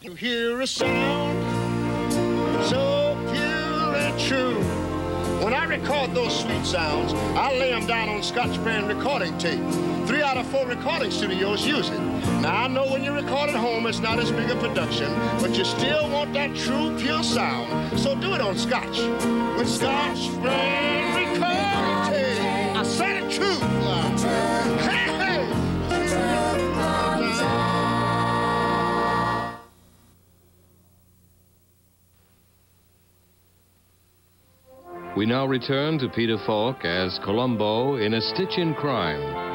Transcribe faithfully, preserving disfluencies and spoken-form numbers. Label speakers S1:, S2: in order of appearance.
S1: You hear a sound so pure and true. When I record those sweet sounds, I lay them down on Scotch brand recording tape. Three out of four recording studios use it. Now, I know when you record at home, it's not as big a production, but you still want that true, pure sound. So do it on Scotch with Scotch brand recording tape. I said it true. Hey, hey.
S2: We now return to Peter Falk as Columbo in A Stitch in Crime.